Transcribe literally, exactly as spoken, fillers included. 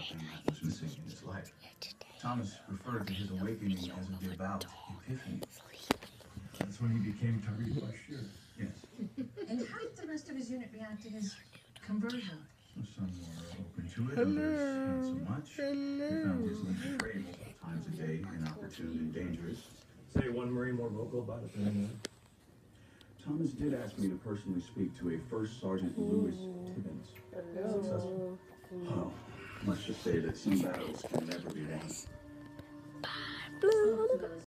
something that was missing in his life. Thomas referred to his awakening as a devout epiphany. That's when he became Tariq Bashir. Yes. And how did the rest of his unit react to his conversion? Some were open to it, others not so much. They found his lead afraid multiple times a day, inopportune and dangerous. Say one Marine more vocal about it than anyone. Thomas did ask me to personally speak to a First Sergeant Louis Tibbins. Successful. Oh, let's just say that some battles can never be won.